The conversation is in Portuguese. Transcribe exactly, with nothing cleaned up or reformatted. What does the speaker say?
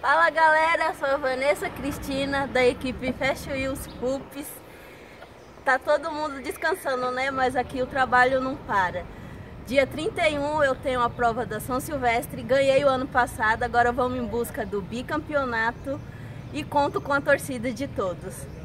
Fala galera, sou a Vanessa Cristina da equipe Fashion Wheels Pups. Tá todo mundo descansando, né? Mas aqui o trabalho não para. Dia trinta e um eu tenho a prova da São Silvestre, ganhei o ano passado, agora vamos em busca do bicampeonato e conto com a torcida de todos.